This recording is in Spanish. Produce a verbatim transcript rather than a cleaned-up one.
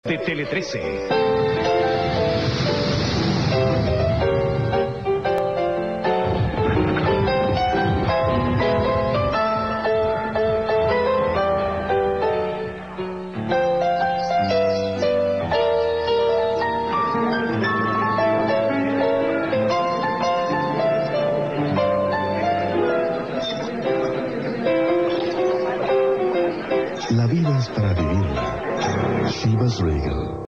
de Tele trece. La vida es para vivirla. Chivas Regal.